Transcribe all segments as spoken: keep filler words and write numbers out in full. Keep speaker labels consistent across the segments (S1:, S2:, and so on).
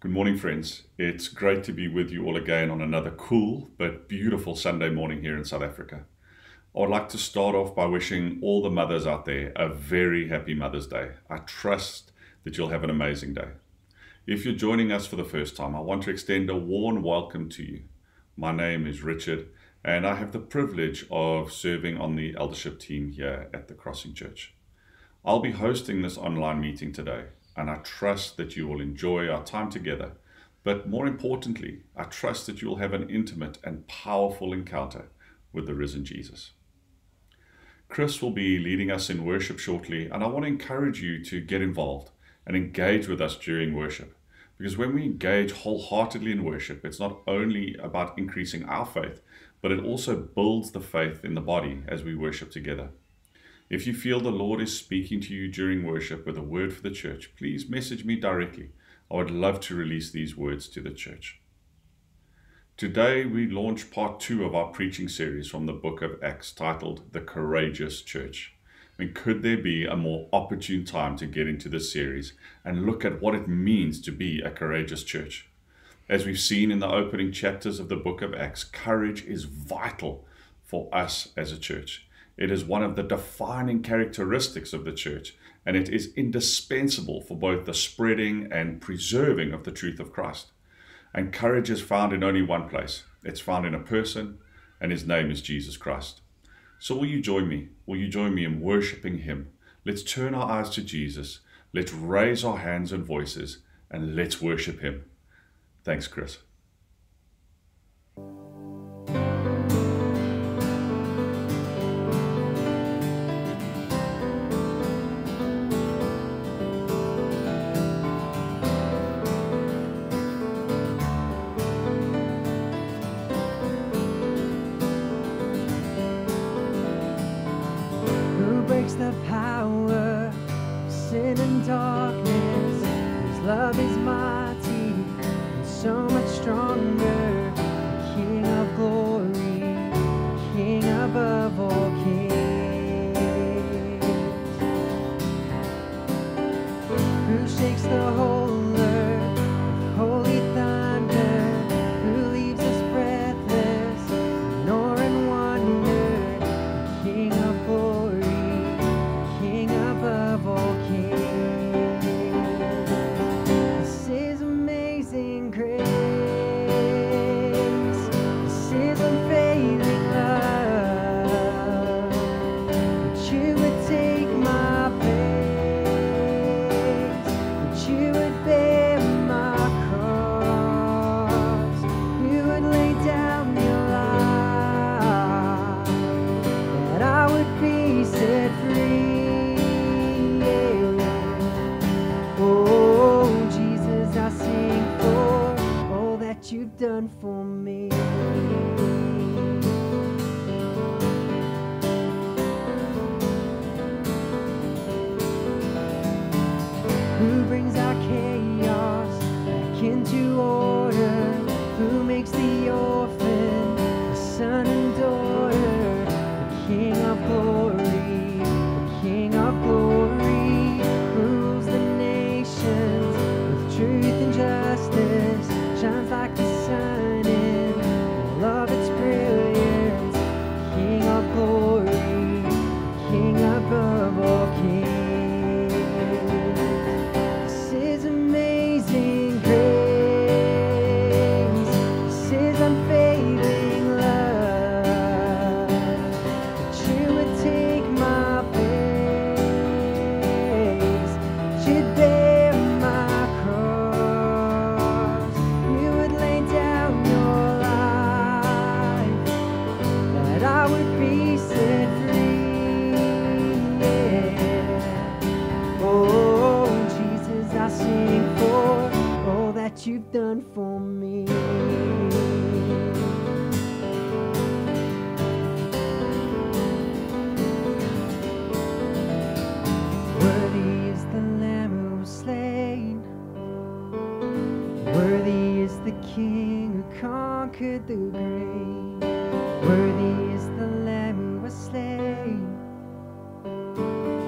S1: Good morning, friends. It's great to be with you all again on another cool but beautiful Sunday morning here in South Africa. I would like to start off by wishing all the mothers out there a very happy Mother's Day. I trust that you'll have an amazing day. If you're joining us for the first time, I want to extend a warm welcome to you. My name is Richard, and I have the privilege of serving on the eldership team here at the Crossing Church. I'll be hosting this online meeting today, and I trust that you will enjoy our time together. But more importantly, I trust that you'll have an intimate and powerful encounter with the risen Jesus. Chris will be leading us in worship shortly, and I want to encourage you to get involved and engage with us during worship. Because when we engage wholeheartedly in worship, it's not only about increasing our faith, but it also builds the faith in the body as we worship together. If you feel the Lord is speaking to you during worship with a word for the church, please message me directly. I would love to release these words to the church. Today we launch part two of our preaching series from the book of Acts titled The Courageous Church. I mean, could there be a more opportune time to get into this series and look at what it means to be a courageous church? As we've seen in the opening chapters of the book of Acts, courage is vital for us as a church. It is one of the defining characteristics of the church, and it is indispensable for both the spreading and preserving of the truth of Christ. And courage is found in only one place. It's found in a person, and his name is Jesus Christ. So will you join me? Will you join me in worshiping him? Let's turn our eyes to Jesus. Let's raise our hands and voices, and let's worship him. Thanks, Chris.
S2: The power of sin and darkness, his love is mighty and so much stronger. The King of glory, King above all kings, who shakes the whole earth with holy thunder, who leaves us breathless, nor in wonder. The King of glory, above all kings. This is amazing grace. This is unfailing love. That you would take my place, that you would bear my cross, you would lay down your life, that I would be set free. You've done for me. Who brings our chaos back into order? Who makes the orphan a son and daughter? The King of glory, the King of glory, rules the nations with truth and justice, shines like the sun in all of its brilliance. King of glory, King above all kings. This is amazing grace. This is unfailing love. That you would take my place, that you'd bear my cross, you would lay down your life, that I would be set free. Yeah. Oh, Jesus, I sing for all that you've done for me. Worthy is the Lamb who was slain, worthy is the King who conquered the grave. Worthy is the Lamb who was slain,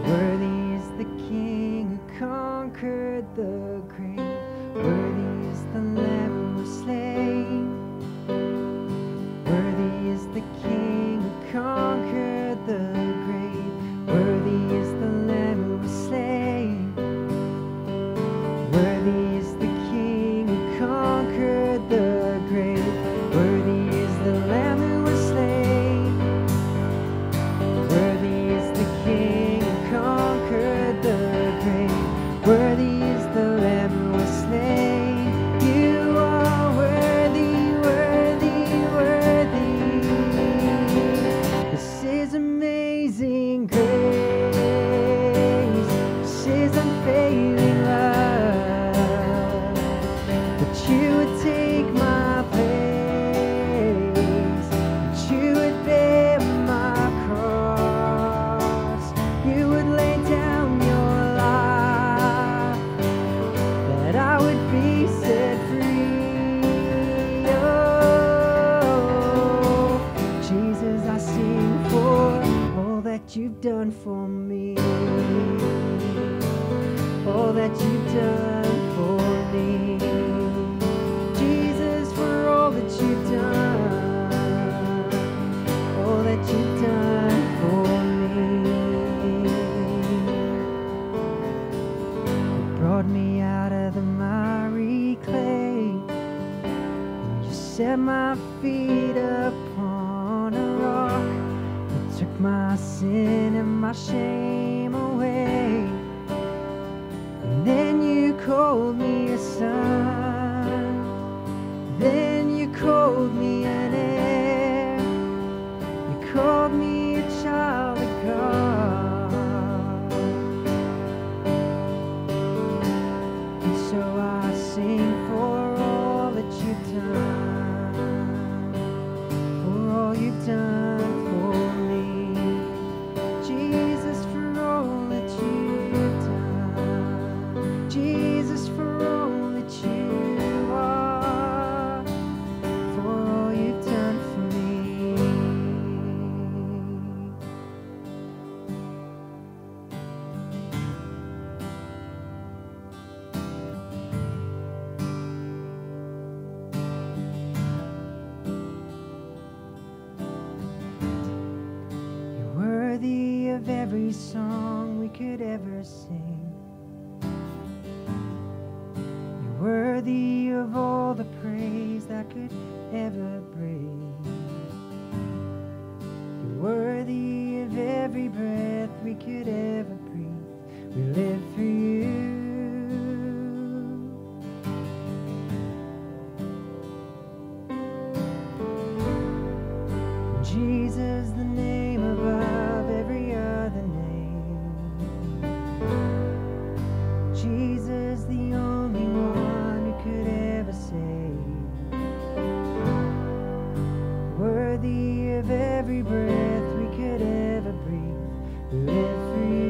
S2: worthy is the King who conquered the grave. Worthy is that you would take my place, that you would bear my cross, you would lay down your life, that I would be set free. Oh, Jesus, I sing for all that you've done for me, all that you've done for me. Jesus, for all that you've done, all that you've done for me. You brought me out of the miry clay, and you set my feet upon a rock. You took my sin and my shame away, and then you called me a son, then you called me an heir, you called me a child of God. And so I sing for all that you've done, for all you've done for me. Jesus, for all that you've done, Jesus, for all that you are, for all you've done for me. You're worthy of every song we could ever sing. You're worthy of all the praise that could ever bring. You're worthy of every breath we could ever breathe. We live for you. Jesus, the name above every other name. Jesus, the only one who could ever save. Worthy of every breath we could ever breathe. We live for you.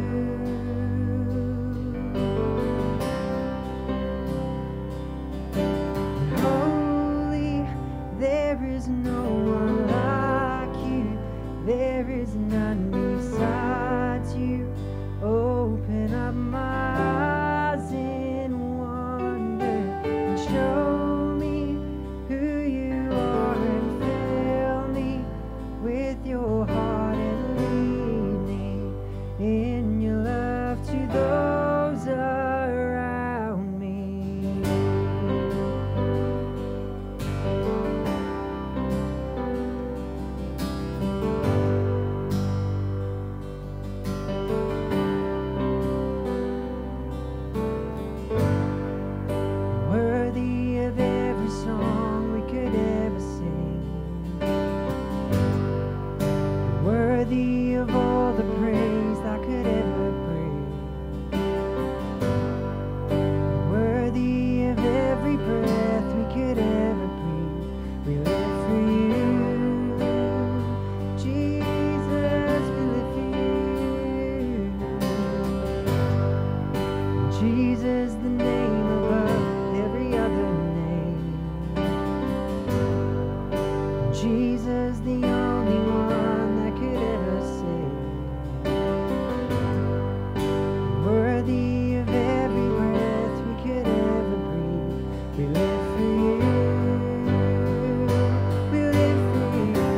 S2: Holy, there is no one like you. There is none besides you. Open up my eyes in wonder and show me who you are, and fill me with your heart and lead me in your love to those around me. Worthy of every song we could ever sing. Worthy of all the praise that could ever bring. Worthy of every breath we could ever breathe. We live for you. Jesus, we live for you. Jesus, the name above every other name. Jesus, the only one that could ever save. Worthy of every breath we could ever breathe. We live for you. We live for you.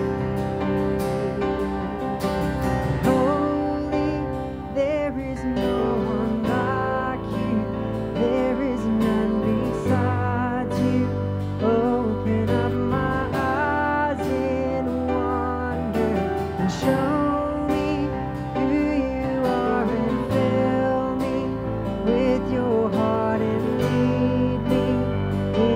S2: Holy, there is no one like you. There is none beside you. Open up my eyes in wonder and show me who you are, and fill me with your heart and lead me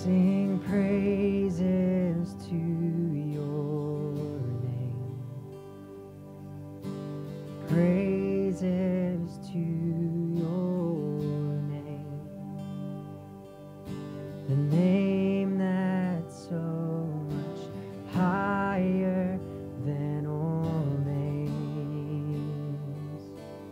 S2: sing praises to your name. Praises to your name. The name that's so much higher than all names.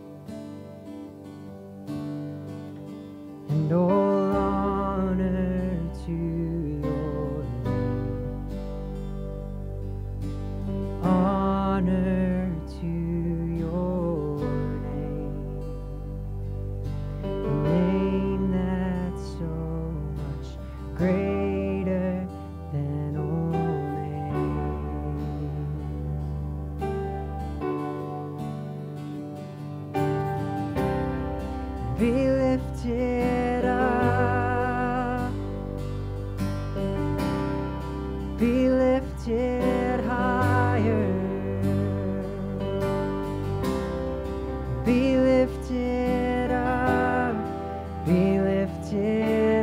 S2: And all honor to your name. Honor to your name. The name that's so much greater than all names. Be lifted up. Be lifted higher. Be lifted up. Be lifted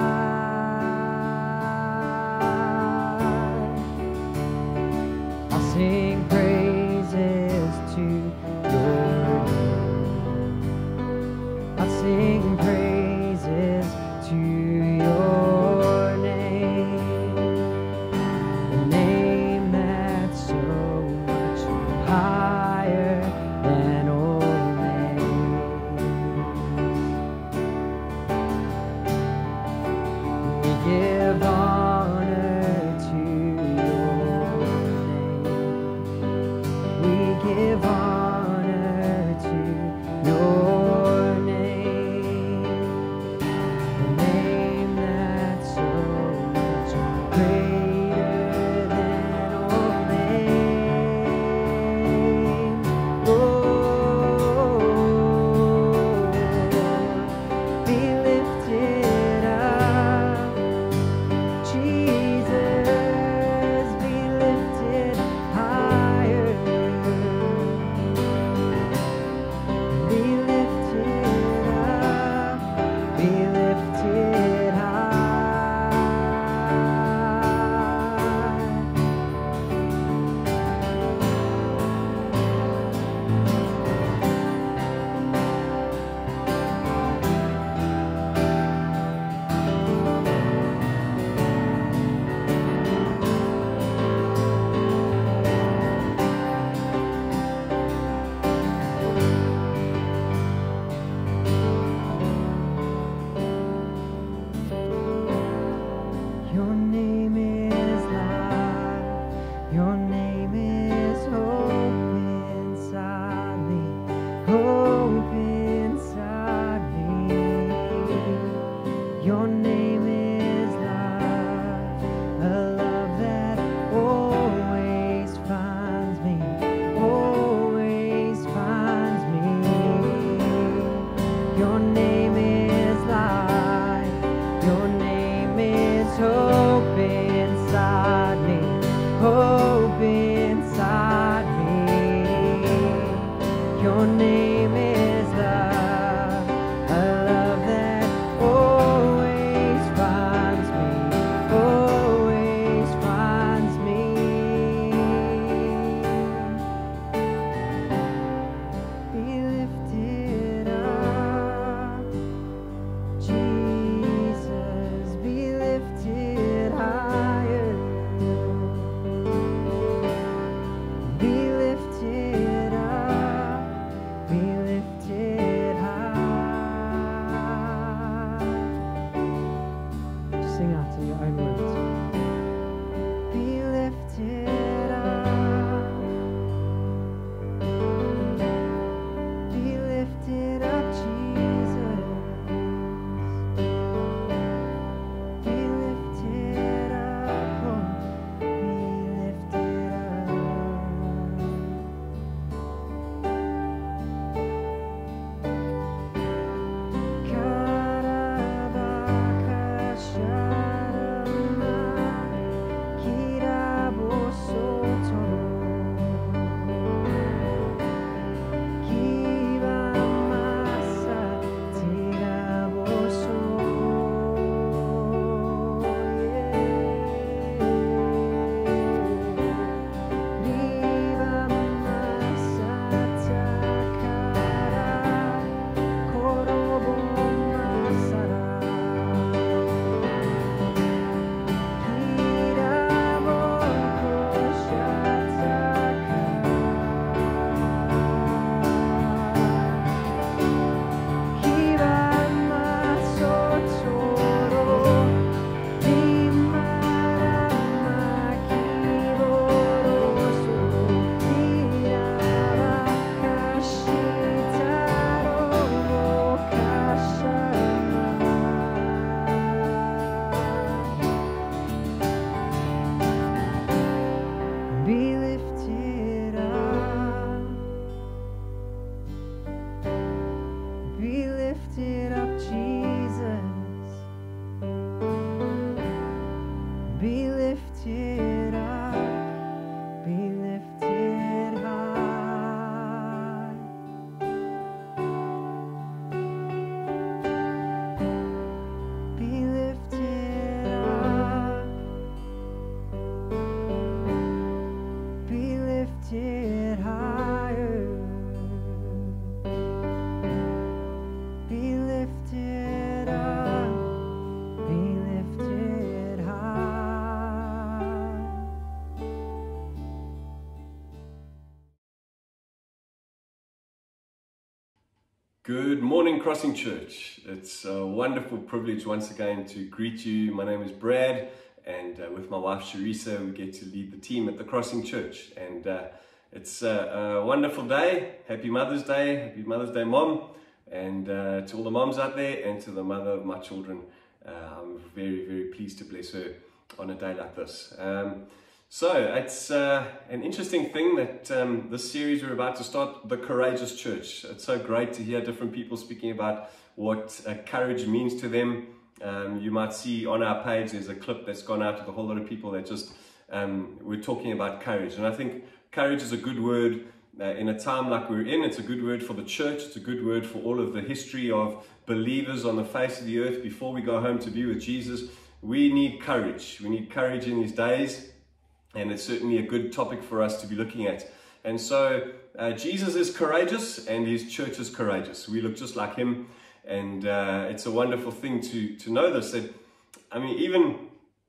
S2: high. I'll sing praises to your name. I'll sing praises to your name. The name that's so much higher than all names. We give honor to your name. We give honor to your name. The name that's so much greater than all names. Oh, be lifted up, Jesus, be lifted higher. Be lifted up, be lifted high. Your name is life. Your name is hope inside me. Hope inside me. Your name is life. A love that always finds me. Always finds me. Your name is life. Your name is hope inside me. Hope inside me. Your name is love. A love that always finds me. Always finds me. Be lifted up.
S3: morning, Crossing Church. It's a wonderful privilege once again to greet you. My name is Brad, and uh, with my wife Sharisa, we get to lead the team at the Crossing Church. And uh, it's a, a wonderful day. Happy Mother's Day. Happy Mother's Day, Mom. And uh, to all the moms out there, and to the mother of my children, uh, I'm very, very pleased to bless her on a day like this. Um, So it's uh, an interesting thing that um, this series we're about to start, The Courageous Church. It's so great to hear different people speaking about what uh, courage means to them. Um, you might see on our page there's a clip that's gone out to a whole lot of people that just, um, we're talking about courage. And I think courage is a good word uh, in a time like we're in. It's a good word for the church. It's a good word for all of the history of believers on the face of the earth before we go home to be with Jesus. We need courage. We need courage in these days. And it's certainly a good topic for us to be looking at. And so uh, Jesus is courageous and his church is courageous. We look just like him. And uh, it's a wonderful thing to, to know this. That, I mean, even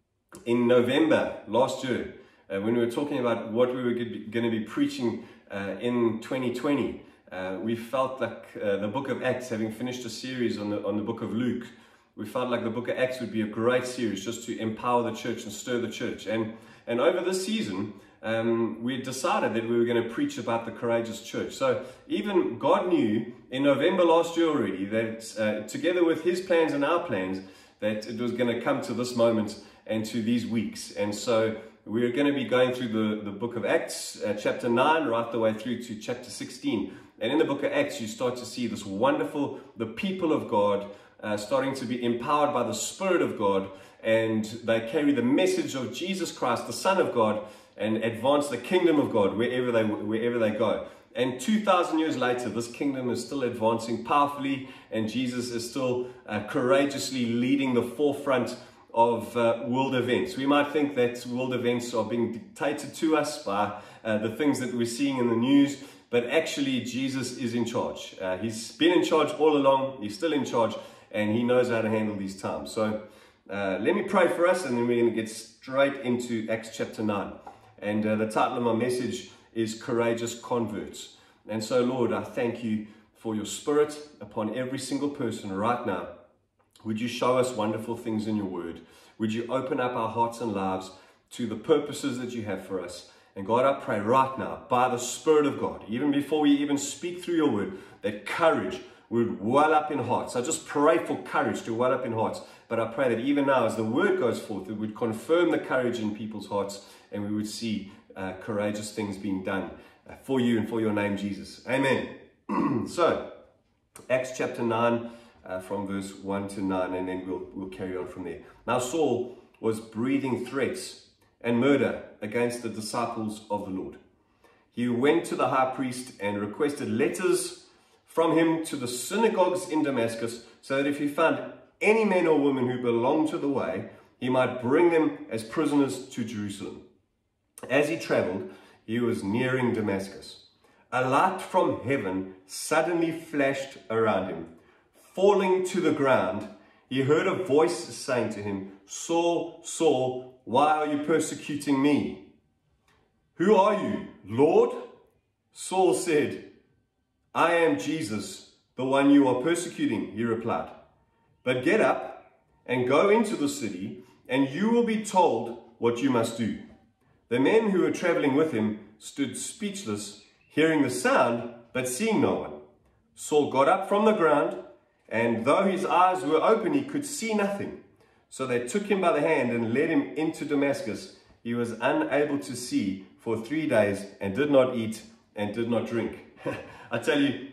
S3: in November last year, uh, when we were talking about what we were going to be preaching uh, in twenty twenty, uh, we felt like uh, the book of Acts, having finished a series on the, on the book of Luke, we felt like the book of Acts would be a great series just to empower the church and stir the church. And And over this season, um, we decided that we were going to preach about the courageous church. So even God knew in November last year already that uh, together with his plans and our plans, that it was going to come to this moment and to these weeks. And so we're going to be going through the, the book of Acts, uh, chapter nine, right the way through to chapter sixteen. And in the book of Acts, you start to see this wonderful, the people of God uh, starting to be empowered by the Spirit of God. And they carry the message of Jesus Christ, the Son of God, and advance the kingdom of God wherever they, wherever they go. And two thousand years later, this kingdom is still advancing powerfully, and Jesus is still uh, courageously leading the forefront of uh, world events. We might think that world events are being dictated to us by uh, the things that we're seeing in the news, but actually Jesus is in charge. Uh, he's been in charge all along, he's still in charge, and he knows how to handle these times. So Uh, let me pray for us, and then we're going to get straight into Acts chapter nine. And uh, the title of my message is Courageous Converts. And so, Lord, I thank you for your Spirit upon every single person right now. Would you show us wonderful things in your word? Would you open up our hearts and lives to the purposes that you have for us? And God, I pray right now, by the Spirit of God, even before we even speak through your word, that courage would well up in hearts. I just pray for courage to well up in hearts. But I pray that even now, as the word goes forth, it would confirm the courage in people's hearts, and we would see uh, courageous things being done uh, for you and for your name, Jesus. Amen. So, Acts chapter nine, uh, from verse one to nine, and then we'll, we'll carry on from there. Now Saul was breathing threats and murder against the disciples of the Lord. He went to the high priest and requested letters from him to the synagogues in Damascus, so that if he found any men or women who belonged to the way, he might bring them as prisoners to Jerusalem. As he traveled, he was nearing Damascus. A light from heaven suddenly flashed around him. Falling to the ground, he heard a voice saying to him, "Saul, Saul, why are you persecuting me? Who are you, Lord?" Saul said, "I am Jesus, the one you are persecuting," he replied. "But get up and go into the city, and you will be told what you must do." The men who were traveling with him stood speechless, hearing the sound, but seeing no one. Saul got up from the ground, and though his eyes were open, he could see nothing. So they took him by the hand and led him into Damascus. He was unable to see for three days, and did not eat and did not drink. I tell you,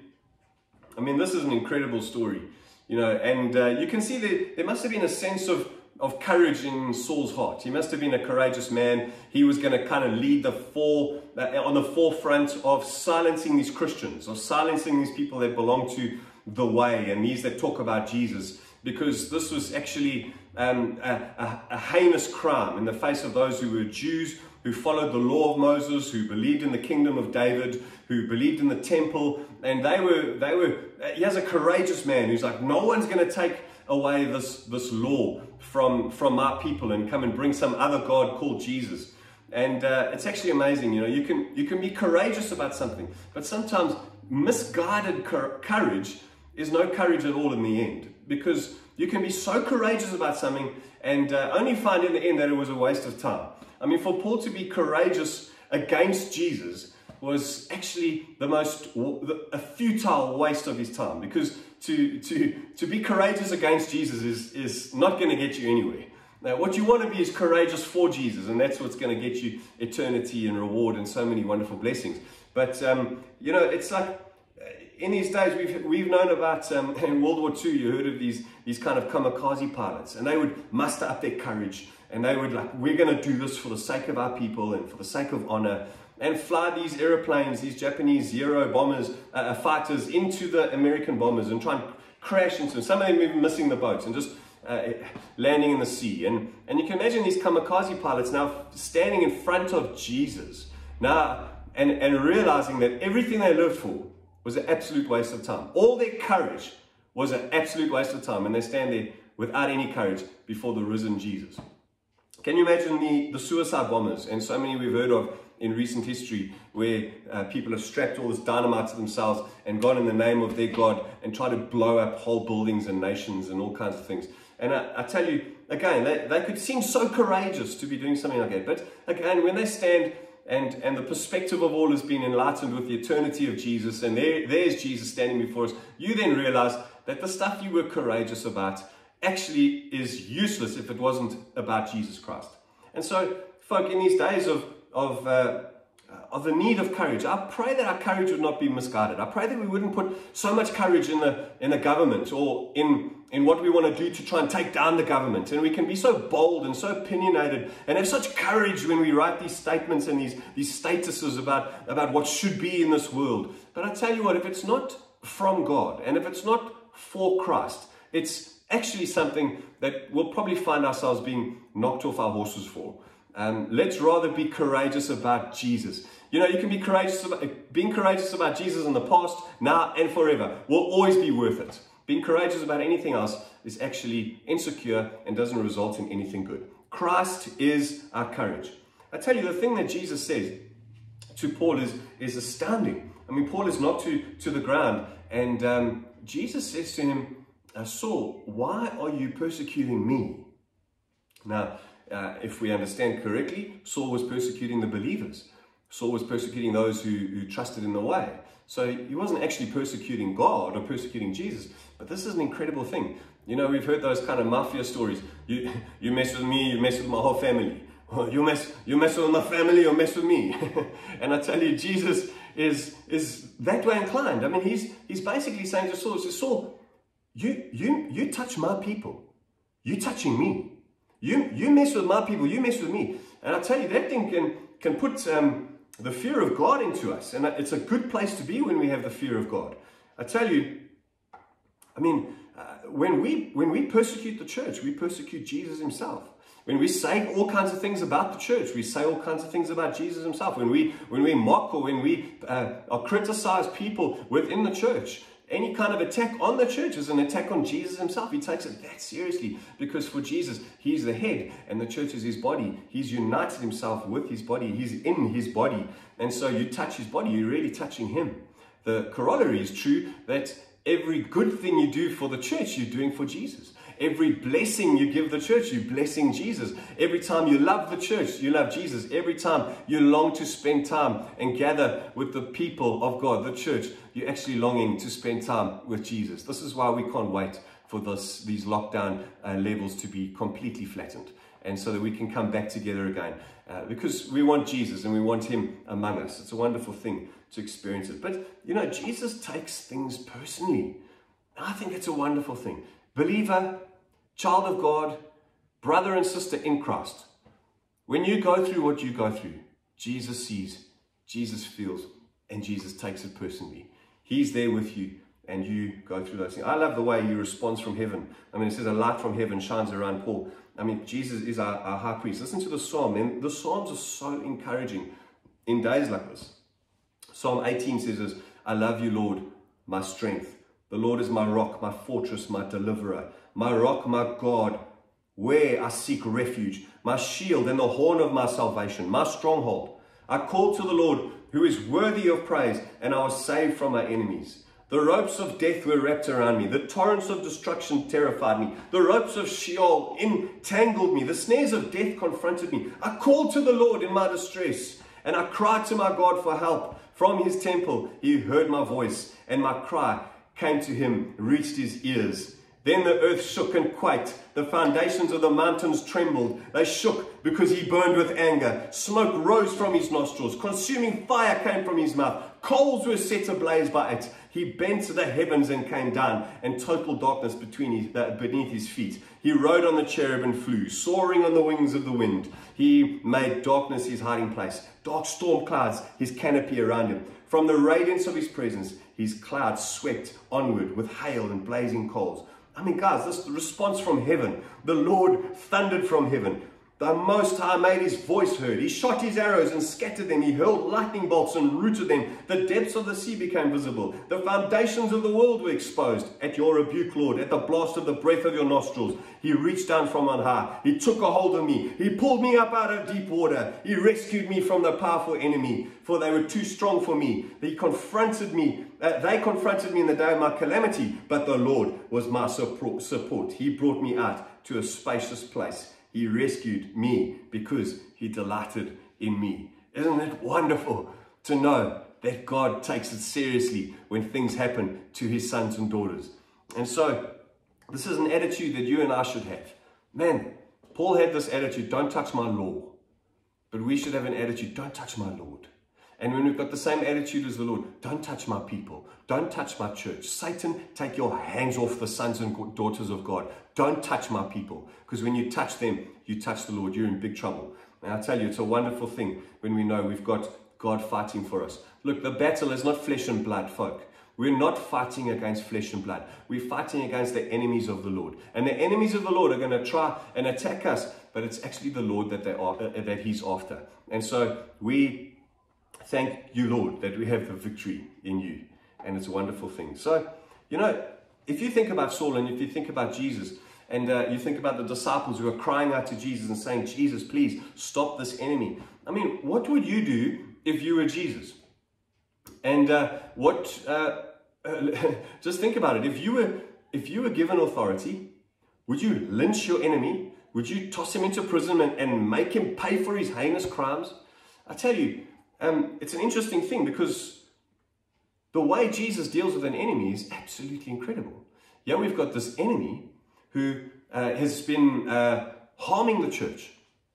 S3: I mean, this is an incredible story. You know, and uh, you can see that there must have been a sense of, of courage in Saul's heart. He must have been a courageous man. He was going to kind of lead the fore, uh, on the forefront of silencing these Christians, of silencing these people that belong to the way, and these that talk about Jesus, because this was actually um, a, a, a heinous crime in the face of those who were Jews, who followed the law of Moses, who believed in the kingdom of David, who believed in the temple, and they were, they were, he has a courageous man who's like, no one's going to take away this, this law from, from my people and come and bring some other God called Jesus. And uh, it's actually amazing, you know, you can, you can be courageous about something, but sometimes misguided courage is no courage at all in the end, because you can be so courageous about something and uh, only find in the end that it was a waste of time. I mean, for Paul to be courageous against Jesus was actually the most, a futile waste of his time, because to, to, to be courageous against Jesus is, is not going to get you anywhere. Now, what you want to be is courageous for Jesus, and that's what's going to get you eternity and reward and so many wonderful blessings. But, um, you know, it's like, in these days, we've, we've known about, um, in World War Two, you heard of these, these kind of kamikaze pilots, and they would muster up their courage, and they would like, we're going to do this for the sake of our people and for the sake of honor, and fly these aeroplanes, these Japanese Zero bombers, uh, fighters into the American bombers and try and crash into them. Some of them even missing the boats and just uh, landing in the sea. And, and you can imagine these kamikaze pilots now standing in front of Jesus now and, and realizing that everything they lived for was an absolute waste of time. All their courage was an absolute waste of time, and they stand there without any courage before the risen Jesus. Can you imagine the, the suicide bombers, and so many we've heard of in recent history, where uh, people have strapped all this dynamite to themselves and gone in the name of their God and tried to blow up whole buildings and nations and all kinds of things. And I, I tell you, again, they, they could seem so courageous to be doing something like that. But again, when they stand and, and the perspective of all has been enlightened with the eternity of Jesus, and there, there's Jesus standing before us, you then realize that the stuff you were courageous about actually is useless if it wasn't about Jesus Christ. And so, folk, in these days of of uh, of the need of courage, I pray that our courage would not be misguided. I pray that we wouldn't put so much courage in the in the government or in in what we want to do to try and take down the government, and we can be so bold and so opinionated and have such courage when we write these statements and these these statuses about about what should be in this world. But I tell you what, if it's not from God and if it's not for Christ, it's actually something that we'll probably find ourselves being knocked off our horses for. Um, let's rather be courageous about Jesus. You know, you can be courageous about, being courageous about Jesus in the past, now, and forever will always be worth it. Being courageous about anything else is actually insecure and doesn't result in anything good. Christ is our courage. I tell you, the thing that Jesus says to Paul is, is astounding. I mean, Paul is knocked to, to the ground, and um, Jesus says to him, uh, Saul, why are you persecuting me? Now, Uh, if we understand correctly, Saul was persecuting the believers. Saul was persecuting those who, who trusted in the way. So he wasn't actually persecuting God or persecuting Jesus. But this is an incredible thing. You know, we've heard those kind of mafia stories. You, you mess with me, you mess with my whole family. You mess, you mess with my family, you mess with me. And I tell you, Jesus is, is that way inclined. I mean, he's, he's basically saying to Saul, Saul, you, you, you touch my people. You're touching me. You, you mess with my people, you mess with me. And I tell you, that thing can, can put um, the fear of God into us. And it's a good place to be when we have the fear of God. I tell you, I mean, uh, when, we, when we persecute the church, we persecute Jesus himself. When we say all kinds of things about the church, we say all kinds of things about Jesus himself. When we, when we mock or when we uh, or criticize people within the church, any kind of attack on the church is an attack on Jesus himself. He takes it that seriously, because for Jesus, he's the head and the church is his body. He's united himself with his body. He's in his body. And so you touch his body, you're really touching him. The corollary is true that every good thing you do for the church, you're doing for Jesus. Every blessing you give the church, you're blessing Jesus. Every time you love the church, you love Jesus. Every time you long to spend time and gather with the people of God, the church, you're actually longing to spend time with Jesus. This is why we can't wait for this, these lockdown uh, levels to be completely flattened, and so that we can come back together again. Uh, because we want Jesus and we want him among us. It's a wonderful thing to experience it. But, you know, Jesus takes things personally. I think it's a wonderful thing. Believer, child of God, brother and sister in Christ, when you go through what you go through, Jesus sees, Jesus feels, and Jesus takes it personally. He's there with you, and you go through those things. I love the way he responds from heaven. I mean, it says a light from heaven shines around Paul. I mean, Jesus is our, our high priest. Listen to the psalm, and the psalms are so encouraging in days like this. Psalm eighteen says this, I love you, Lord, my strength. The Lord is my rock, my fortress, my deliverer. My rock, my God, where I seek refuge. My shield and the horn of my salvation, my stronghold. I called to the Lord, who is worthy of praise, and I was saved from my enemies. The ropes of death were wrapped around me. The torrents of destruction terrified me. The ropes of Sheol entangled me. The snares of death confronted me. I called to the Lord in my distress, and I cried to my God for help. From his temple he heard my voice, and my cry came to him, reached his ears. Then the earth shook and quaked. The foundations of the mountains trembled. They shook because he burned with anger. Smoke rose from his nostrils. Consuming fire came from his mouth. Coals were set ablaze by it. He bent to the heavens and came down, and total darkness between his, uh, beneath his feet. He rode on the cherub and flew, soaring on the wings of the wind. He made darkness his hiding place, dark storm clouds his canopy around him. From the radiance of his presence, his clouds swept onward with hail and blazing coals. I mean, guys, this response from heaven. The Lord thundered from heaven. The Most High made his voice heard. He shot his arrows and scattered them. He hurled lightning bolts and rooted them. The depths of the sea became visible. The foundations of the world were exposed. At your rebuke, Lord, at the blast of the breath of your nostrils, he reached down from on high. He took a hold of me. He pulled me up out of deep water. He rescued me from the powerful enemy, for they were too strong for me. He confronted me. Uh, they confronted me in the day of my calamity, but the Lord was my support. He brought me out to a spacious place. He rescued me because he delighted in me. Isn't it wonderful to know that God takes it seriously when things happen to his sons and daughters? And so this is an attitude that you and I should have. Man, Paul had this attitude, don't touch my law. But we should have an attitude, don't touch my Lord. And when we've got the same attitude as the Lord, don't touch my people. Don't touch my church. Satan, take your hands off the sons and daughters of God. Don't touch my people. Because when you touch them, you touch the Lord. You're in big trouble. And I tell you, it's a wonderful thing when we know we've got God fighting for us. Look, the battle is not flesh and blood, folk. We're not fighting against flesh and blood. We're fighting against the enemies of the Lord. And the enemies of the Lord are going to try and attack us. But it's actually the Lord that, they are, uh, that he's after. And so we... thank you, Lord, that we have the victory in you. And it's a wonderful thing. So, you know, if you think about Saul and if you think about Jesus and uh, you think about the disciples who are crying out to Jesus and saying, Jesus, please stop this enemy. I mean, what would you do if you were Jesus? And uh, what, uh, uh, just think about it. If you were, if you were given authority, would you lynch your enemy? Would you toss him into prison and, and make him pay for his heinous crimes? I tell you, Um, it's an interesting thing because the way Jesus deals with an enemy is absolutely incredible. Yeah, we've got this enemy who uh, has been uh, harming the church.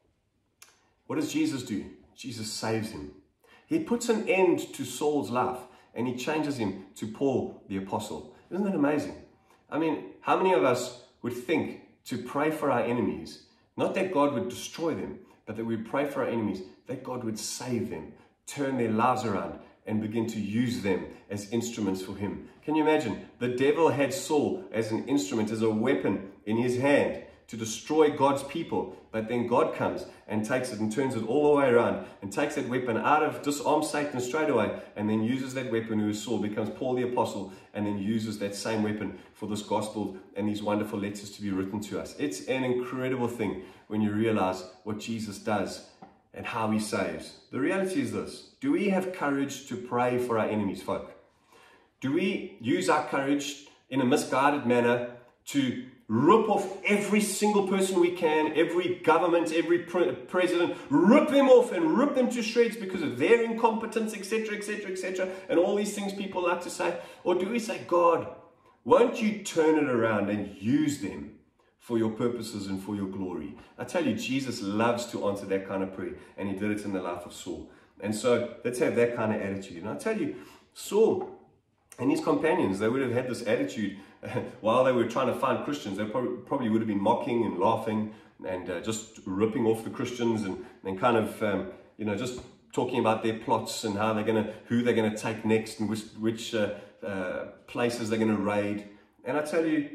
S3: What does Jesus do? Jesus saves him. He puts an end to Saul's life and he changes him to Paul the apostle. Isn't that amazing? I mean, how many of us would think to pray for our enemies, not that God would destroy them, but that we'd pray for our enemies, that God would save them, turn their lives around and begin to use them as instruments for him. Can you imagine? The devil had Saul as an instrument, as a weapon in his hand to destroy God's people. But then God comes and takes it and turns it all the way around and takes that weapon out of, disarms Satan straight away, and then uses that weapon, who is Saul, becomes Paul the apostle, and then uses that same weapon for this gospel and these wonderful letters to be written to us. It's an incredible thing when you realize what Jesus does and how he saves. The reality is this: do we have courage to pray for our enemies, folk? Do we use our courage in a misguided manner to rip off every single person we can, every government, every pre president, rip them off and rip them to shreds because of their incompetence, et cetera, et cetera, et cetera, and all these things people like to say? Or do we say, God, won't you turn it around and use them for your purposes and for your glory? I tell you, Jesus loves to answer that kind of prayer, and he did it in the life of Saul. And so let's have that kind of attitude. And I tell you, Saul and his companions, they would have had this attitude while they were trying to find Christians. They probably, probably would have been mocking and laughing and uh, just ripping off the Christians and, and kind of, um, you know, just talking about their plots and how they're going to, who they're going to take next and which, which uh, uh, places they're going to raid. And I tell you,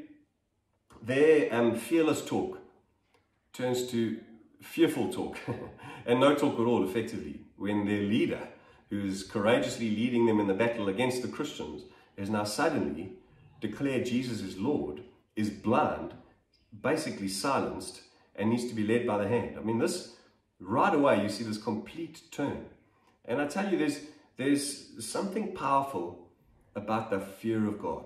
S3: their um, fearless talk turns to fearful talk and no talk at all, effectively, when their leader, who's courageously leading them in the battle against the Christians, is now suddenly declared Jesus is Lord, is blind, basically silenced, and needs to be led by the hand. I mean, this, right away, you see this complete turn. And I tell you, there's, there's something powerful about the fear of God.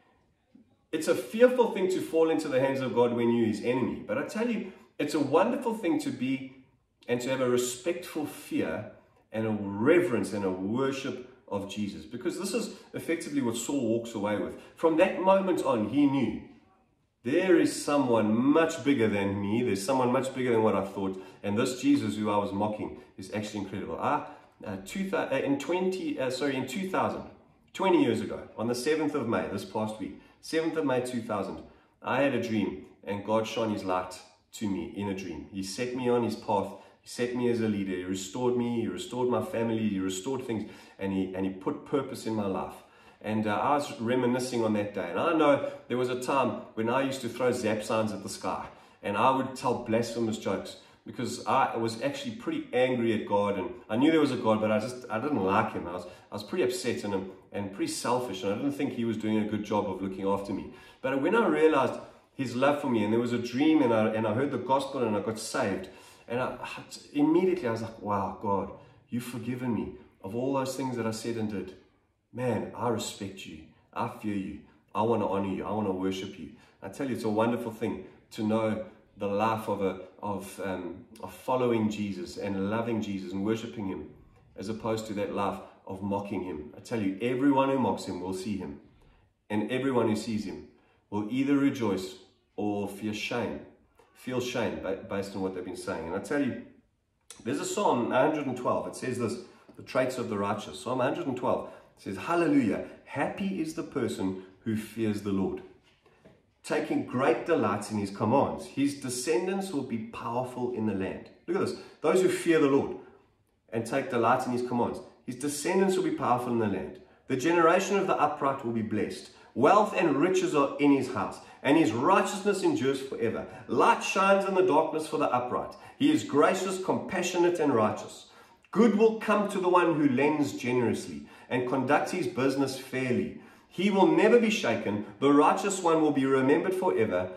S3: It's a fearful thing to fall into the hands of God when you're his enemy. But I tell you, it's a wonderful thing to be and to have a respectful fear and a reverence and a worship of Jesus. Because this is effectively what Saul walks away with. From that moment on, he knew there is someone much bigger than me. There's someone much bigger than what I thought. And this Jesus who I was mocking is actually incredible. I, uh, two, uh, in twenty, uh, sorry, in two thousand, twenty years ago, on the seventh of May, this past week, seventh of May two thousand, I had a dream and God shone his light to me in a dream. He set me on his path. He set me as a leader. He restored me. He restored my family. He restored things, and he, and he put purpose in my life. And uh, I was reminiscing on that day. And I know there was a time when I used to throw zap signs at the sky. And I would tell blasphemous jokes because I was actually pretty angry at God. And I knew there was a God, but I just I didn't like him. I was, I was pretty upset and, and pretty selfish. And I didn't think he was doing a good job of looking after me. But when I realized his love for me, and there was a dream, and I, and I heard the gospel, and I got saved. And I, immediately I was like, wow, God, you've forgiven me of all those things that I said and did. Man, I respect you. I fear you. I want to honor you. I want to worship you. I tell you, it's a wonderful thing to know the life of a of um, of following Jesus and loving Jesus and worshiping him, as opposed to that life of mocking him. I tell you, everyone who mocks him will see him, and everyone who sees him will either rejoice or fear shame, feel shame based on what they've been saying. And I tell you, there's a Psalm one hundred twelve. It says this: the traits of the righteous. Psalm one hundred twelve. It says, hallelujah, happy is the person who fears the Lord, taking great delight in his commands. His descendants will be powerful in the land. Look at this. Those who fear the Lord and take delight in his commands, his descendants will be powerful in the land. The generation of the upright will be blessed. Wealth and riches are in his house, and his righteousness endures forever. Light shines in the darkness for the upright. He is gracious, compassionate, and righteous. Good will come to the one who lends generously and conducts his business fairly. He will never be shaken. The righteous one will be remembered forever.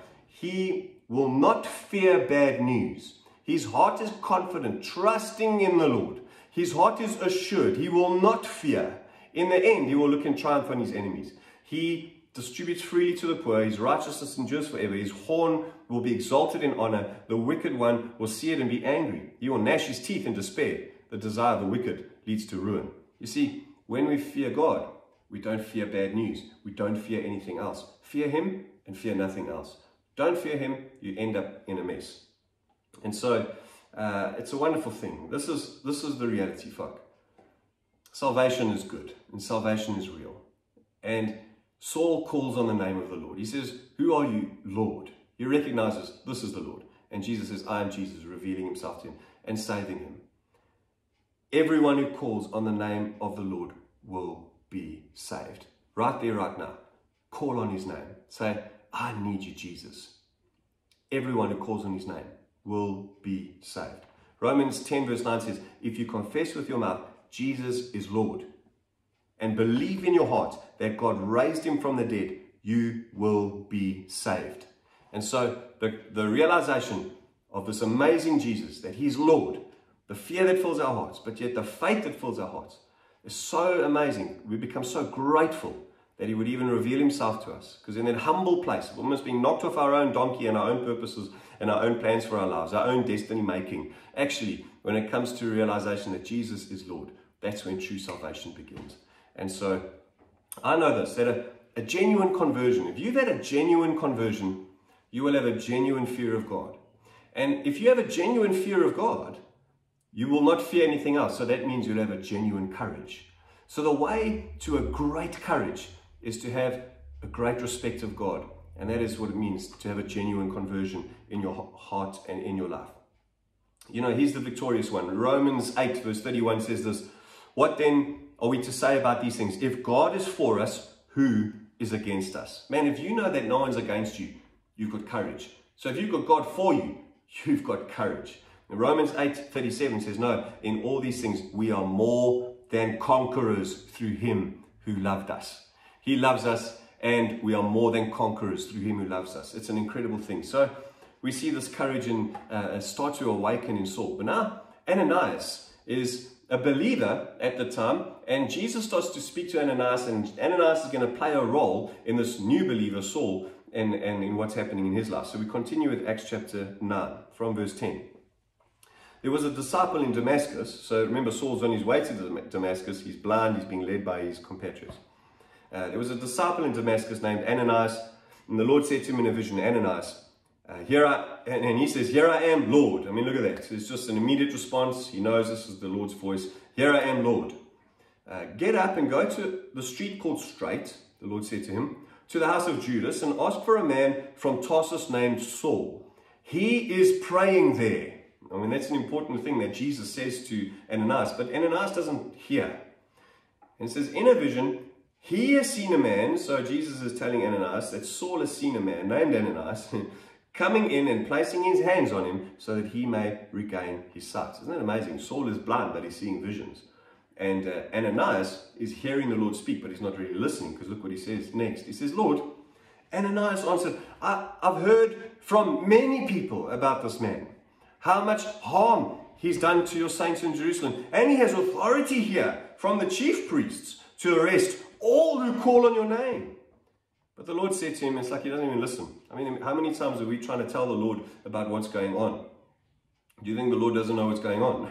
S3: He will not fear bad news. His heart is confident, trusting in the Lord. His heart is assured. He will not fear. In the end, he will look in triumph on his enemies. He distributes freely to the poor. His righteousness endures forever. His horn will be exalted in honor. The wicked one will see it and be angry. He will gnash his teeth in despair. The desire of the wicked leads to ruin. You see, when we fear God, we don't fear bad news. We don't fear anything else. Fear him and fear nothing else. Don't fear him, you end up in a mess. And so, uh, it's a wonderful thing. This is, this is the reality, folk. Salvation is good, and salvation is real. And Saul calls on the name of the Lord. He says, who are you, Lord? He recognizes this is the Lord. And Jesus says, I am Jesus, revealing himself to him and saving him. Everyone who calls on the name of the Lord will be saved. Right there, right now. Call on his name. Say, I need you, Jesus. Everyone who calls on his name will be saved. Romans ten verse nine says, if you confess with your mouth, Jesus is Lord, and believe in your heart that God raised him from the dead, you will be saved. And so the, the realization of this amazing Jesus, that he's Lord, the fear that fills our hearts, but yet the faith that fills our hearts, is so amazing. We become so grateful that he would even reveal himself to us. Because in that humble place, of almost being knocked off our own donkey and our own purposes and our own plans for our lives, our own destiny making, actually, when it comes to realization that Jesus is Lord, that's when true salvation begins. And so I know this, that a, a genuine conversion, if you've had a genuine conversion, you will have a genuine fear of God. And if you have a genuine fear of God, you will not fear anything else. So that means you'll have a genuine courage. So the way to a great courage is to have a great respect of God. And that is what it means to have a genuine conversion in your heart and in your life. You know, he's the victorious one. Romans eight verse thirty-one says this, what then are we to say about these things? If God is for us, who is against us? Man, if you know that no one's against you, you've got courage. So if you've got God for you, you've got courage. And Romans eight thirty-seven says, no, in all these things, we are more than conquerors through him who loved us. He loves us, and we are more than conquerors through him who loves us. It's an incredible thing. So we see this courage in, uh, start to awaken in Saul. But now Ananias is a believer at the time, and Jesus starts to speak to Ananias, and Ananias is going to play a role in this new believer, Saul, and, and in what's happening in his life. So we continue with Acts chapter nine, from verse ten. There was a disciple in Damascus. So remember, Saul's on his way to Damascus. He's blind. He's being led by his compatriots. Uh, there was a disciple in Damascus named Ananias, and the Lord said to him in a vision, Ananias, uh, here I, and, and he says, here I am, Lord. I mean, look at that. So it's just an immediate response. He knows this is the Lord's voice. Here I am, Lord. Uh, get up and go to the street called Straight, the Lord said to him, to the house of Judas, and ask for a man from Tarsus named Saul. He is praying there. I mean, that's an important thing that Jesus says to Ananias, but Ananias doesn't hear. And it says, in a vision, he has seen a man, so Jesus is telling Ananias that Saul has seen a man named Ananias, coming in and placing his hands on him so that he may regain his sight. Isn't that amazing? Saul is blind, but he's seeing visions. And uh, Ananias is hearing the Lord speak, but he's not really listening, because look what he says next. He says, Lord, Ananias answered, I, I've heard from many people about this man, how much harm he's done to your saints in Jerusalem. And he has authority here from the chief priests to arrest all who call on your name. But the Lord said to him, it's like he doesn't even listen. I mean, how many times are we trying to tell the Lord about what's going on? Do you think the Lord doesn't know what's going on?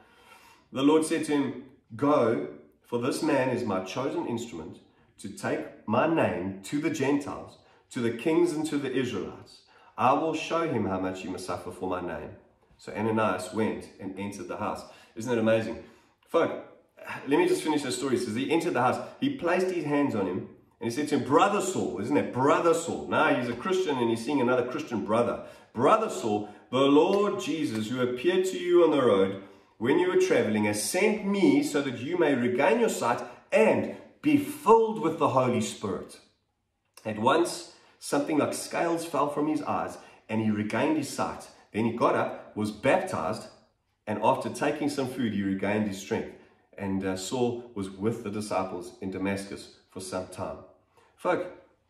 S3: The Lord said to him, go, for this man is my chosen instrument to take my name to the Gentiles, to the kings and to the Israelites. I will show him how much he must suffer for my name. So Ananias went and entered the house. Isn't that amazing? Folk, let me just finish the story. It says he entered the house. He placed his hands on him and he said to him, Brother Saul, isn't it? Brother Saul. Now he's a Christian and he's seeing another Christian brother. Brother Saul, the Lord Jesus, who appeared to you on the road when you were traveling, has sent me so that you may regain your sight and be filled with the Holy Spirit. At once, something like scales fell from his eyes and he regained his sight. Then he got up, was baptized, and after taking some food, he regained his strength. And uh, Saul was with the disciples in Damascus for some time. Folk,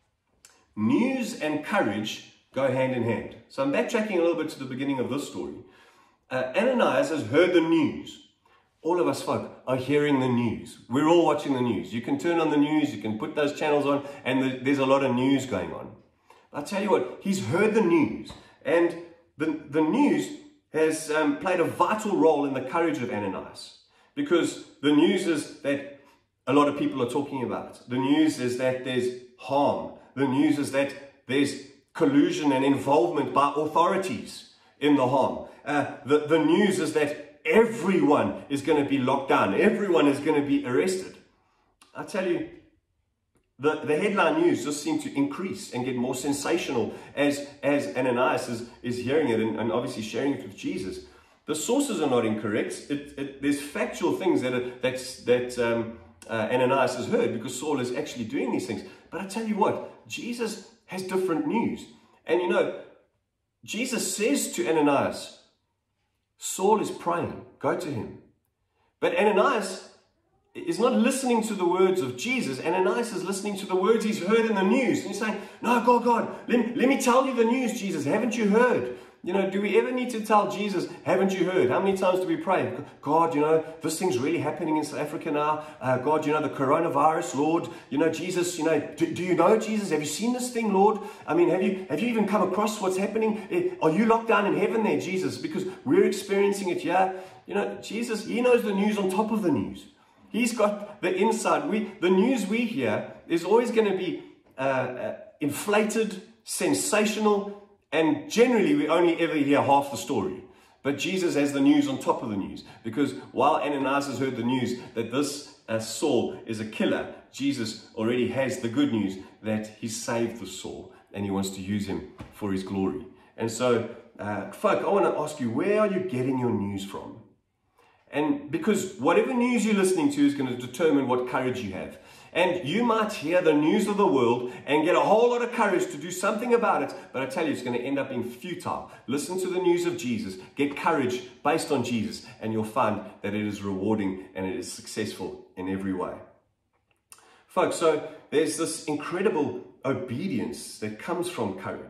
S3: news and courage go hand in hand. So I'm backtracking a little bit to the beginning of this story. Uh, Ananias has heard the news. All of us folk are hearing the news. We're all watching the news. You can turn on the news, you can put those channels on, and the, there's a lot of news going on. I'll tell you what, he's heard the news, and The, the news has um, played a vital role in the courage of Ananias, because the news is that a lot of people are talking about it. The news is that there's harm. The news is that there's collusion and involvement by authorities in the harm. Uh, the, the news is that everyone is going to be locked down. Everyone is going to be arrested. I tell you, The, the headline news just seemed to increase and get more sensational as, as Ananias is, is hearing it and, and obviously sharing it with Jesus. The sources are not incorrect. It, it, there's factual things that, are, that's, that um, uh, Ananias has heard, because Saul is actually doing these things. But I tell you what, Jesus has different news. And you know, Jesus says to Ananias, Saul is praying, go to him. But Ananias is not listening to the words of Jesus. Ananias is listening to the words he's heard in the news. And he's saying, no, God, God, let, let me tell you the news, Jesus. Haven't you heard? You know, do we ever need to tell Jesus, haven't you heard? How many times do we pray? God, you know, this thing's really happening in South Africa now. Uh, God, you know, the coronavirus, Lord. You know, Jesus, you know, do, do you know, Jesus? Have you seen this thing, Lord? I mean, have you, have you even come across what's happening? Are you locked down in heaven there, Jesus? Because we're experiencing it here. You know, Jesus, he knows the news on top of the news. He's got the inside. We, the news we hear is always going to be uh, uh, inflated, sensational, and generally we only ever hear half the story. But Jesus has the news on top of the news, because while Ananias has heard the news that this uh, Saul is a killer, Jesus already has the good news that he saved the Saul and he wants to use him for his glory. And so, uh, folk, I want to ask you, where are you getting your news from? And because whatever news you're listening to is going to determine what courage you have. And you might hear the news of the world and get a whole lot of courage to do something about it, but I tell you, it's going to end up being futile. Listen to the news of Jesus, get courage based on Jesus, and you'll find that it is rewarding and it is successful in every way. Folks, so there's this incredible obedience that comes from courage.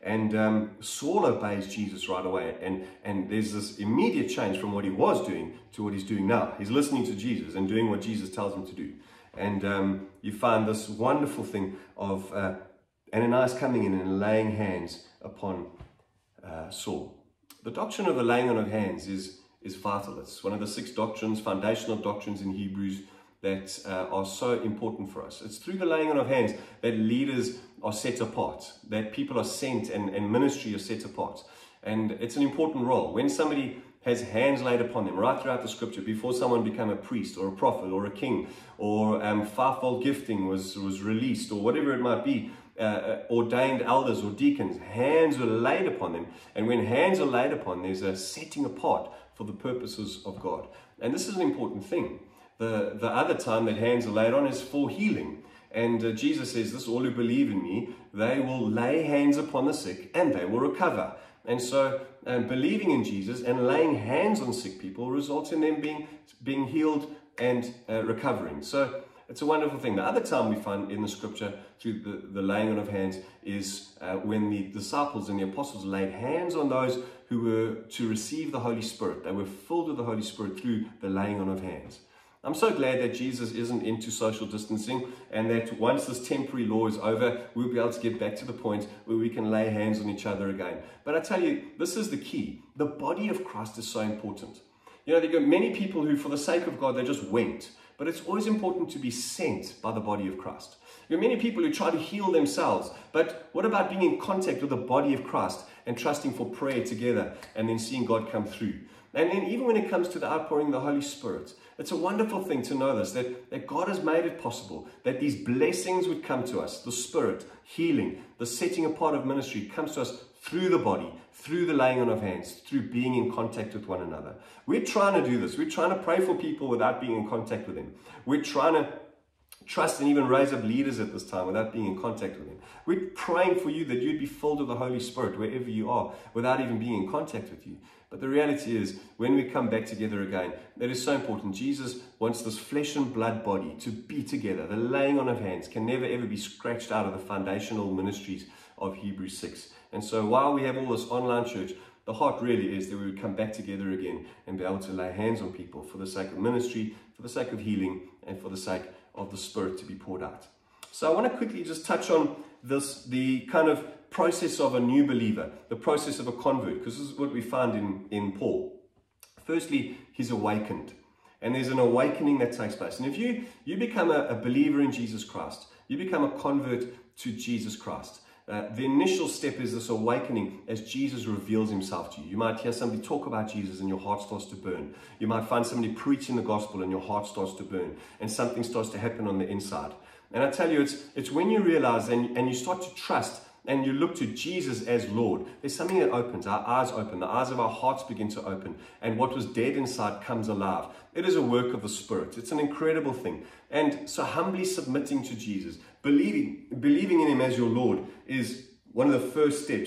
S3: And um, Saul obeys Jesus right away. And, and there's this immediate change from what he was doing to what he's doing now. He's listening to Jesus and doing what Jesus tells him to do. And um, you find this wonderful thing of uh, Ananias coming in and laying hands upon uh, Saul. The doctrine of the laying on of hands is, is vital. It's one of the six doctrines, foundational doctrines in Hebrews that uh, are so important for us. It's through the laying on of hands that leaders are set apart, that people are sent and, and ministry are set apart. And it's an important role. When somebody has hands laid upon them right throughout the scripture, before someone became a priest or a prophet or a king, or um, fivefold gifting was, was released, or whatever it might be, uh, ordained elders or deacons, hands were laid upon them. And when hands are laid upon, there's a setting apart for the purposes of God. And this is an important thing. The, the other time that hands are laid on is for healing. And uh, Jesus says this, all who believe in me, they will lay hands upon the sick and they will recover. And so um, believing in Jesus and laying hands on sick people results in them being, being healed and uh, recovering. So it's a wonderful thing. The other time we find in the scripture through the, the laying on of hands is uh, when the disciples and the apostles laid hands on those who were to receive the Holy Spirit. They were filled with the Holy Spirit through the laying on of hands. I'm so glad that Jesus isn't into social distancing, and that once this temporary law is over, we'll be able to get back to the point where we can lay hands on each other again. But I tell you, this is the key. The body of Christ is so important. You know, there are many people who, for the sake of God, they just went. But it's always important to be sent by the body of Christ. There are many people who try to heal themselves. But what about being in contact with the body of Christ and trusting for prayer together and then seeing God come through? And then even when it comes to the outpouring of the Holy Spirit, it's a wonderful thing to know this, that, that God has made it possible, that these blessings would come to us, the Spirit, healing, the setting apart of ministry comes to us through the body, through the laying on of hands, through being in contact with one another. We're trying to do this. We're trying to pray for people without being in contact with them. We're trying to trust and even raise up leaders at this time without being in contact with them. We're praying for you that you'd be filled with the Holy Spirit wherever you are without even being in contact with you. But the reality is, when we come back together again, that is so important. Jesus wants this flesh and blood body to be together. The laying on of hands can never ever be scratched out of the foundational ministries of Hebrews six. And so while we have all this online church, the heart really is that we would come back together again and be able to lay hands on people for the sake of ministry, for the sake of healing, and for the sake of the Spirit to be poured out. So I want to quickly just touch on this, the kind of process of a new believer, the process of a convert, because this is what we find in, in Paul. Firstly, he's awakened. And there's an awakening that takes place. And if you, you become a, a believer in Jesus Christ, you become a convert to Jesus Christ, Uh, the initial step is this awakening as Jesus reveals himself to you. You might hear somebody talk about Jesus and your heart starts to burn. You might find somebody preaching the gospel and your heart starts to burn, and something starts to happen on the inside. And I tell you, it's, it's when you realize and, and you start to trust and you look to Jesus as Lord, there's something that opens. Our eyes open. The eyes of our hearts begin to open. And what was dead inside comes alive. It is a work of the Spirit. It's an incredible thing. And so humbly submitting to Jesus, believing, believing in him as your Lord is one of the first steps.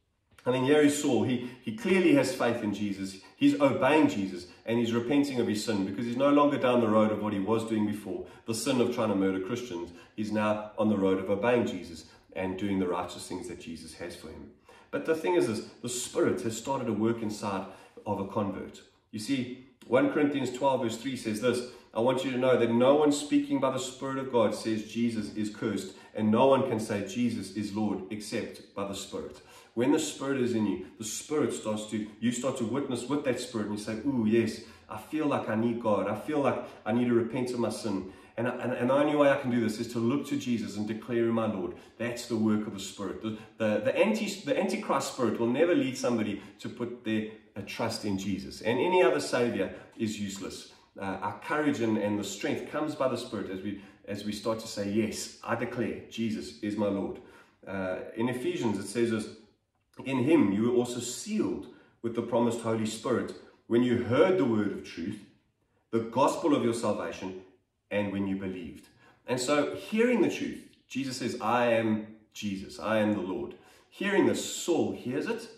S3: I mean, here is Saul. He, he clearly has faith in Jesus. He's obeying Jesus and he's repenting of his sin because he's no longer down the road of what he was doing before. The sin of trying to murder Christians. He's now on the road of obeying Jesus and doing the righteous things that Jesus has for him. But the thing is this, the Spirit has started to work inside of a convert. You see, First Corinthians twelve verse three says this, I want you to know that no one speaking by the Spirit of God says Jesus is cursed, and no one can say Jesus is Lord except by the Spirit. When the Spirit is in you, the Spirit starts to, you start to witness with that Spirit and you say, ooh, yes, I feel like I need God. I feel like I need to repent of my sin. And, and, and the only way I can do this is to look to Jesus and declare him my Lord. That's the work of the Spirit. The, the, the, anti, the Antichrist spirit will never lead somebody to put their uh, trust in Jesus. And any other Savior is useless. Uh, our courage and, and the strength comes by the Spirit as we, as we start to say, yes, I declare Jesus is my Lord. Uh, in Ephesians it says this, in him you were also sealed with the promised Holy Spirit when you heard the word of truth, the gospel of your salvation, and when you believed. And so hearing the truth, Jesus says, I am Jesus, I am the Lord. Hearing this, Saul hears it,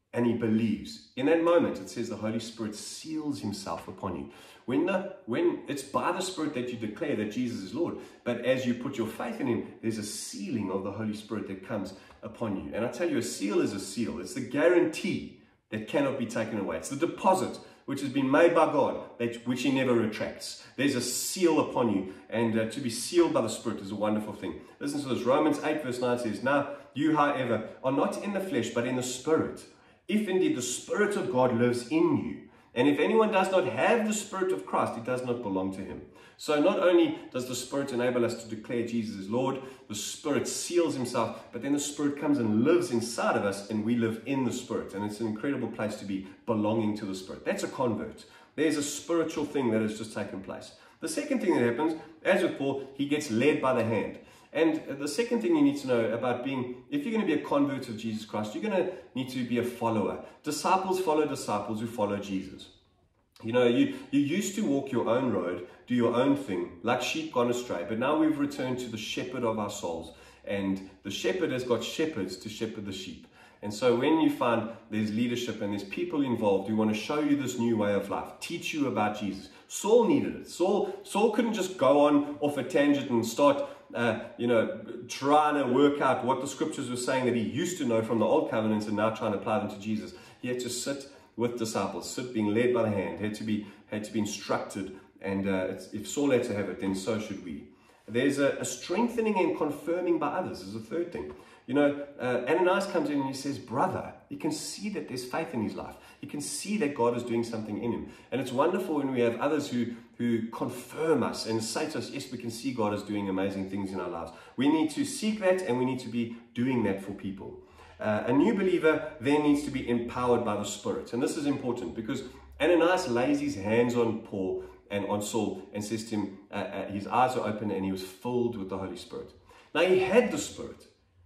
S3: and he believes. In that moment, it says the Holy Spirit seals himself upon you. When, the, when it's by the Spirit that you declare that Jesus is Lord, but as you put your faith in him, there's a sealing of the Holy Spirit that comes upon you. And I tell you, a seal is a seal. It's the guarantee that cannot be taken away. It's the deposit which has been made by God, that, which he never retracts. There's a seal upon you, and uh, to be sealed by the Spirit is a wonderful thing. Listen to this. Romans eight verse nine says, now you, however, are not in the flesh, but in the Spirit, if indeed the Spirit of God lives in you. And if anyone does not have the Spirit of Christ, he does not belong to him. So not only does the Spirit enable us to declare Jesus as Lord, the Spirit seals himself, but then the Spirit comes and lives inside of us, and we live in the Spirit. And it's an incredible place to be, belonging to the Spirit. That's a convert. There's a spiritual thing that has just taken place. The second thing that happens, as with Paul, he gets led by the hand. And the second thing you need to know about being, if you're going to be a convert of Jesus Christ, you're going to need to be a follower. Disciples follow disciples who follow Jesus. You know, you, you used to walk your own road, do your own thing, like sheep gone astray. But now we've returned to the shepherd of our souls. And the shepherd has got shepherds to shepherd the sheep. And so when you find there's leadership and there's people involved who want to show you this new way of life, teach you about Jesus. Saul needed it. Saul, Saul couldn't just go on off a tangent and start, uh, you know, trying to work out what the scriptures were saying that he used to know from the old covenants and now trying to apply them to Jesus. He had to sit with disciples, sit being led by the hand, had to be, had to be instructed. And uh, it's, if Saul had to have it, then so should we. There's a, a strengthening and confirming by others is a third thing. You know, uh, Ananias comes in and he says, brother, you can see that there's faith in his life. You can see that God is doing something in him. And it's wonderful when we have others who, who confirm us and say to us, yes, we can see God is doing amazing things in our lives. We need to seek that, and we need to be doing that for people. Uh, a new believer then needs to be empowered by the Spirit. And this is important because Ananias lays his hands on Paul and on Saul and says to him, uh, uh, his eyes are open and he was filled with the Holy Spirit. Now he had the Spirit.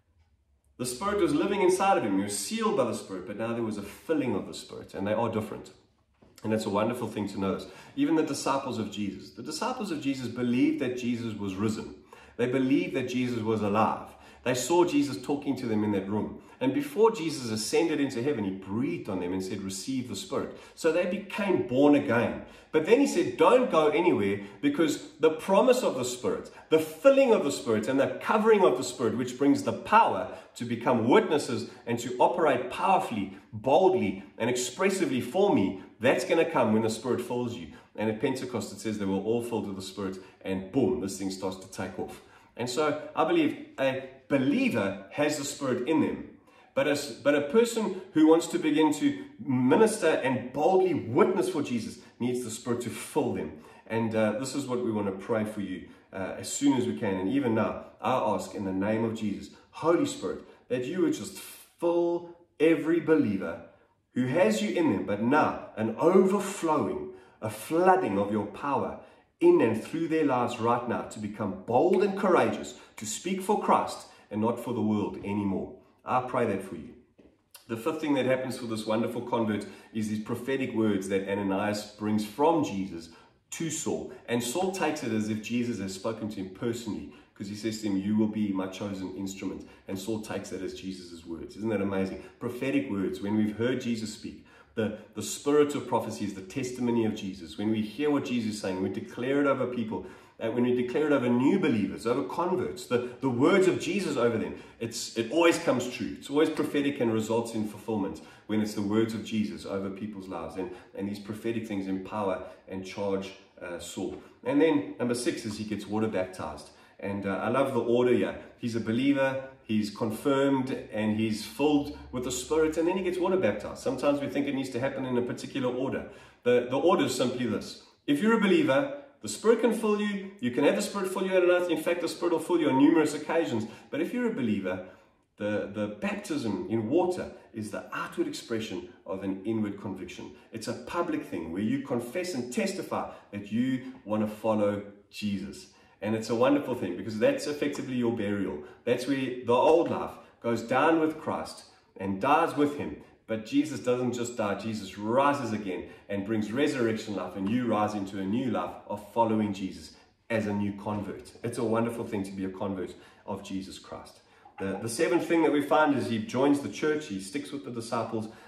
S3: The Spirit was living inside of him. He was sealed by the Spirit, but now there was a filling of the Spirit, and they are different. And it's a wonderful thing to notice. Even the disciples of Jesus. The disciples of Jesus believed that Jesus was risen. They believed that Jesus was alive. They saw Jesus talking to them in that room. And before Jesus ascended into heaven, he breathed on them and said, receive the Spirit. So they became born again. But then he said, don't go anywhere, because the promise of the Spirit, the filling of the Spirit, and the covering of the Spirit, which brings the power to become witnesses and to operate powerfully, boldly, and expressively for me, that's going to come when the Spirit fills you. And at Pentecost, it says they were all filled with the Spirit, and boom, this thing starts to take off. And so I believe a believer has the Spirit in them. But a, but a person who wants to begin to minister and boldly witness for Jesus needs the Spirit to fill them. And uh, this is what we want to pray for you uh, as soon as we can. And even now, I ask in the name of Jesus, Holy Spirit, that you would just fill every believer who has you in them, but now an overflowing, a flooding of your power in and through their lives right now to become bold and courageous, to speak for Christ and not for the world anymore. I pray that for you. The fifth thing that happens for this wonderful convert is these prophetic words that Ananias brings from Jesus to Saul. And Saul takes it as if Jesus has spoken to him personally, because he says to him, you will be my chosen instrument. And Saul takes that as Jesus' words. Isn't that amazing? Prophetic words, when we've heard Jesus speak. The, the spirit of prophecy is the testimony of Jesus. When we hear what Jesus is saying, we declare it over people. Uh, when we declare it over new believers, over converts, the, the words of Jesus over them, it's, it always comes true. It's always prophetic and results in fulfillment when it's the words of Jesus over people's lives. And, and these prophetic things empower and charge uh, Saul. And then number six is he gets water baptized. And uh, I love the order here. He's a believer, he's confirmed, and he's filled with the Spirit, and then he gets water baptized. Sometimes we think it needs to happen in a particular order. The, the order is simply this. If you're a believer, the Spirit can fill you. You can have the Spirit fill you at another. In fact, the Spirit will fill you on numerous occasions. But if you're a believer, the, the baptism in water is the outward expression of an inward conviction. It's a public thing where you confess and testify that you want to follow Jesus. And it's a wonderful thing because that's effectively your burial. That's where the old life goes down with Christ and dies with him. But Jesus doesn't just die. Jesus rises again and brings resurrection life, and you rise into a new life of following Jesus as a new convert. It's a wonderful thing to be a convert of Jesus Christ. The, the seventh thing that we find is he joins the church. He sticks with the disciples.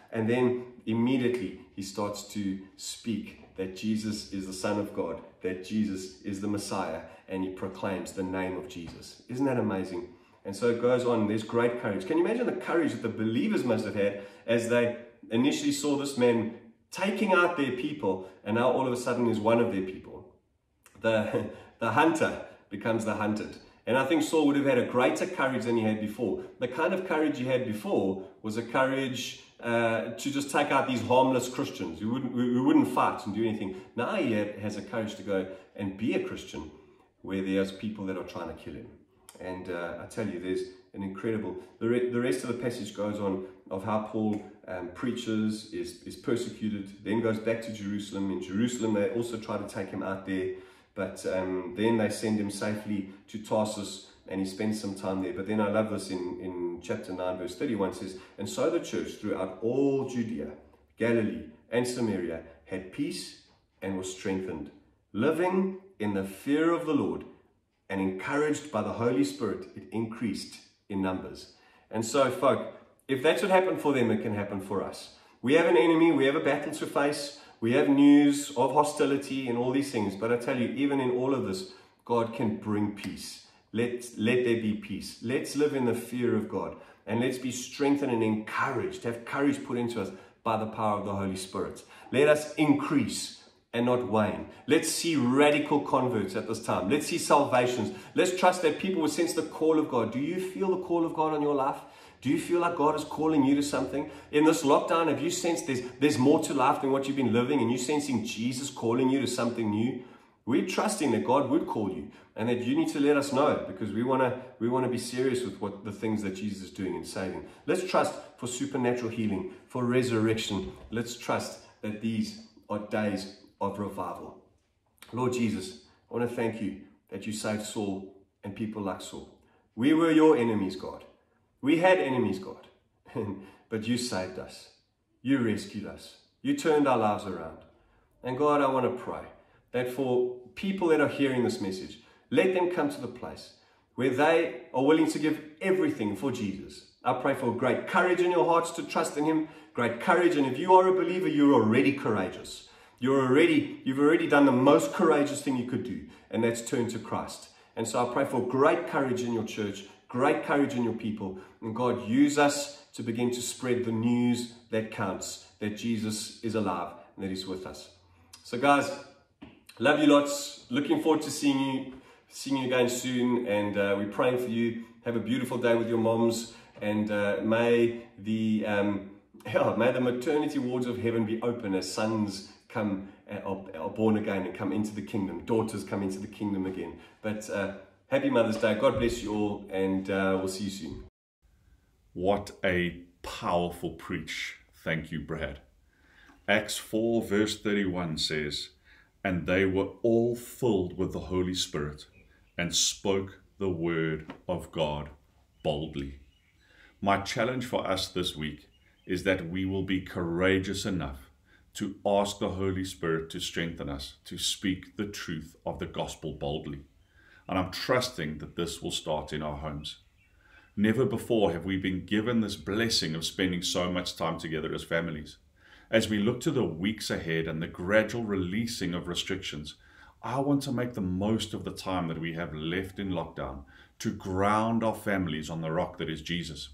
S3: And then immediately he starts to speak that Jesus is the Son of God, that Jesus is the Messiah, and he proclaims the name of Jesus. Isn't that amazing? And so it goes on. There's great courage. Can you imagine the courage that the believers must have had as they initially saw this man taking out their people, and now all of a sudden is one of their people. The, the hunter becomes the hunted. And I think Saul would have had a greater courage than he had before. The kind of courage he had before was a courage uh, to just take out these harmless Christians who wouldn't, who wouldn't fight and do anything. Now he has a courage to go and be a Christian where there's people that are trying to kill him. And uh, I tell you, there's an incredible, the, re the rest of the passage goes on of how Paul um, preaches, is, is persecuted, then goes back to Jerusalem. In Jerusalem, they also try to take him out there, but um, then they send him safely to Tarsus, and he spends some time there. But then I love this in, in chapter nine, verse thirty-one, says, "And so the church throughout all Judea, Galilee, and Samaria had peace and was strengthened, living in the fear of the Lord, and encouraged by the Holy Spirit, it increased in numbers." And so, folk, if that's what happened for them, it can happen for us. We have an enemy, we have a battle to face, we have news of hostility and all these things. But I tell you, even in all of this, God can bring peace. Let, let there be peace. Let's live in the fear of God. And let's be strengthened and encouraged, have courage put into us by the power of the Holy Spirit. Let us increase and not wane. Let's see radical converts at this time. Let's see salvations. Let's trust that people will sense the call of God. Do you feel the call of God on your life? Do you feel like God is calling you to something? In this lockdown, have you sensed there's, there's more to life than what you've been living, and you're sensing Jesus calling you to something new? We're trusting that God would call you, and that you need to let us know, because we want to we want to be serious with what the things that Jesus is doing and saving. Let's trust for supernatural healing, for resurrection. Let's trust that these are days of revival. Lord Jesus, I want to thank you that you saved Saul and people like Saul. We were your enemies, God. We had enemies, God, but you saved us. You rescued us. You turned our lives around. And God, I want to pray that for people that are hearing this message, let them come to the place where they are willing to give everything for Jesus. I pray for great courage in your hearts to trust in him, great courage. And if you are a believer, you're already courageous. You're already, you've already done the most courageous thing you could do, and that's turn to Christ. And so I pray for great courage in your church, great courage in your people. And God, use us to begin to spread the news that counts, that Jesus is alive and that he's with us. So guys, love you lots. Looking forward to seeing you, seeing you again soon. And uh, we're praying for you. Have a beautiful day with your moms. And uh, may the um, yeah, may the maternity wards of heaven be open as sons come are, are born again and come into the kingdom. Daughters come into the kingdom again. But uh, happy Mother's Day. God bless you all, and uh, we'll see you soon.
S1: What a powerful preach. Thank you, Brad. Acts four verse thirty-one says, "And they were all filled with the Holy Spirit and spoke the word of God boldly." My challenge for us this week is that we will be courageous enough to ask the Holy Spirit to strengthen us to speak the truth of the gospel boldly. And I'm trusting that this will start in our homes. Never before have we been given this blessing of spending so much time together as families. As we look to the weeks ahead and the gradual releasing of restrictions, I want to make the most of the time that we have left in lockdown to ground our families on the rock that is Jesus.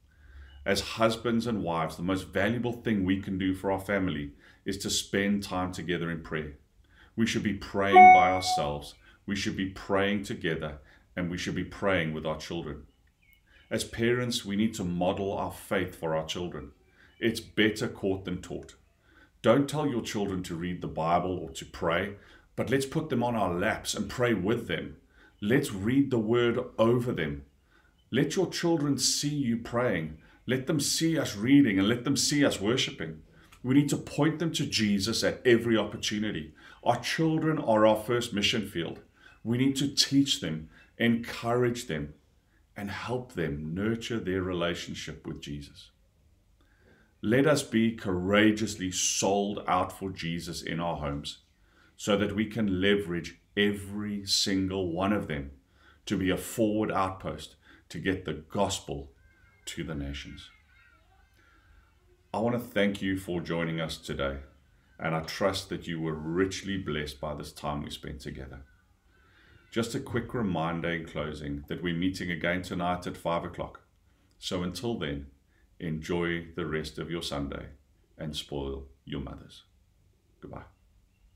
S1: As husbands and wives, the most valuable thing we can do for our family is to spend time together in prayer. We should be praying by ourselves. We should be praying together, and we should be praying with our children. As parents, we need to model our faith for our children. It's better caught than taught. Don't tell your children to read the Bible or to pray, but let's put them on our laps and pray with them. Let's read the word over them. Let your children see you praying. Let them see us reading, and let them see us worshiping. We need to point them to Jesus at every opportunity. Our children are our first mission field. We need to teach them, encourage them, and help them nurture their relationship with Jesus. Let us be courageously sold out for Jesus in our homes, so that we can leverage every single one of them to be a forward outpost to get the gospel to the nations. I want to thank you for joining us today, and I trust that you were richly blessed by this time we spent together. Just a quick reminder in closing that we're meeting again tonight at five o'clock. So until then, enjoy the rest of your Sunday and spoil your mothers. Goodbye.